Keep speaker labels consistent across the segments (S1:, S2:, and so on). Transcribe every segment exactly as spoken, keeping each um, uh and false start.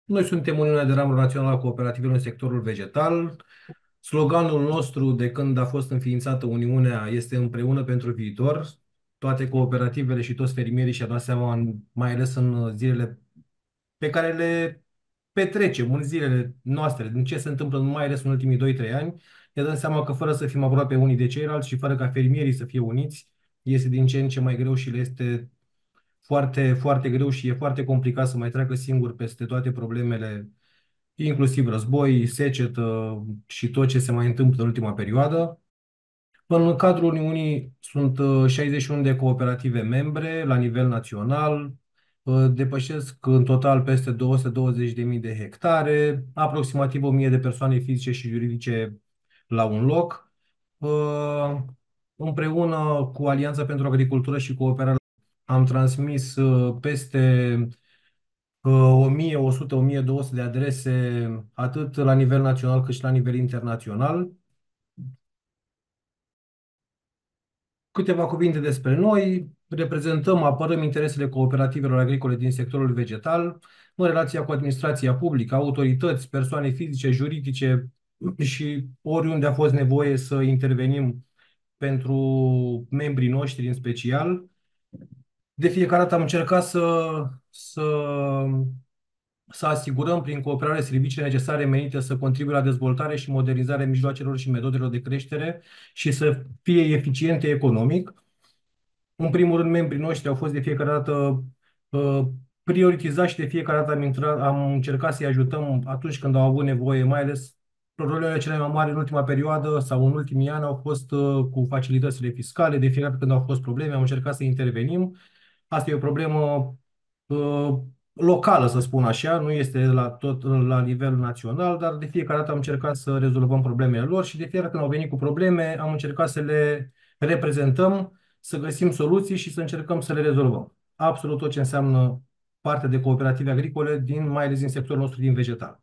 S1: Noi suntem Uniunea de Ramură Națională a Cooperativelor în sectorul vegetal. Sloganul nostru de când a fost înființată Uniunea este împreună pentru viitor. Toate cooperativele și toți fermierii și-au dat seama, în- mai ales în zilele pe care le petrecem, în zilele noastre, din ce se întâmplă mai ales în ultimii doi trei ani, ne dăm seama că fără să fim aproape unii de ceilalți și fără ca fermierii să fie uniți, este din ce în ce mai greu și le este foarte, foarte greu și e foarte complicat să mai treacă singur peste toate problemele, inclusiv război, secetă și tot ce se mai întâmplă în ultima perioadă. În cadrul Uniunii sunt uh, șaizeci și unu de cooperative membre la nivel național, uh, depășesc în total peste două sute douăzeci de mii de hectare, aproximativ o mie de persoane fizice și juridice la un loc. Uh, Împreună cu Alianța pentru Agricultură și Cooperare am transmis uh, peste uh, o mie o sută - o mie două sute de adrese, atât la nivel național cât și la nivel internațional. Câteva cuvinte despre noi. Reprezentăm, apărăm interesele cooperativelor agricole din sectorul vegetal în relația cu administrația publică, autorități, persoane fizice, juridice și oriunde a fost nevoie să intervenim pentru membrii noștri în special. De fiecare dată am încercat să, să, să asigurăm prin cooperare serviciile necesare menite să contribuie la dezvoltare și modernizarea mijloacelor și metodelor de creștere și să fie eficiente economic. În primul rând, membrii noștri au fost de fiecare dată uh, prioritizați și de fiecare dată am, intrat, am încercat să-i ajutăm atunci când au avut nevoie, mai ales problemele cele mai mari în ultima perioadă sau în ultimii ani au fost uh, cu facilitățile fiscale. De fiecare dată când au fost probleme, am încercat să intervenim. Asta e o problemă uh, locală, să spun așa, nu este la tot la nivel național, dar de fiecare dată am încercat să rezolvăm problemele lor și de fiecare dată când au venit cu probleme, am încercat să le reprezentăm, să găsim soluții și să încercăm să le rezolvăm. Absolut tot ce înseamnă parte de cooperative agricole, din, mai ales din sectorul nostru din vegetal.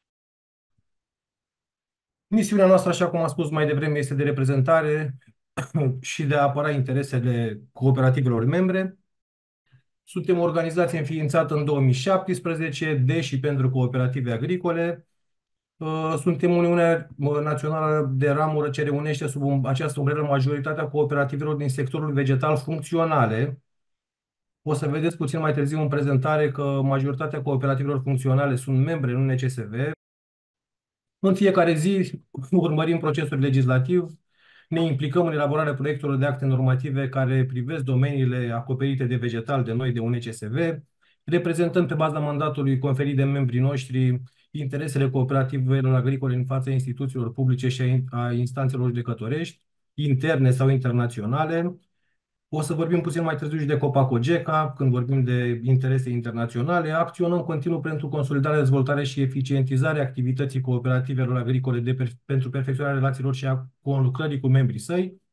S1: Misiunea noastră, așa cum am spus mai devreme, este de reprezentare și de a apăra interesele cooperativelor membre. Suntem o organizație înființată în două mii șaptesprezece de și pentru cooperative agricole. Uh, Suntem Uniunea Națională de Ramură ce reunește sub un- această umbrelă majoritatea cooperativelor din sectorul vegetal funcționale. O să vedeți puțin mai târziu în prezentare că majoritatea cooperativelor funcționale sunt membre în U N C S V. În fiecare zi urmărim procesul legislativ, ne implicăm în elaborarea proiectelor de acte normative care privesc domeniile acoperite de vegetal de noi de U N C S V, reprezentăm pe baza mandatului conferit de membrii noștri interesele cooperativelor agricole în fața instituțiilor publice și a instanțelor judecătorești, interne sau internaționale. O să vorbim puțin mai târziu și de Copacogeca, când vorbim de interese internaționale. Acționăm continuu pentru consolidarea, dezvoltare și eficientizarea activității cooperativelor agricole de per pentru perfecționarea relațiilor și a conlucrării cu membrii săi.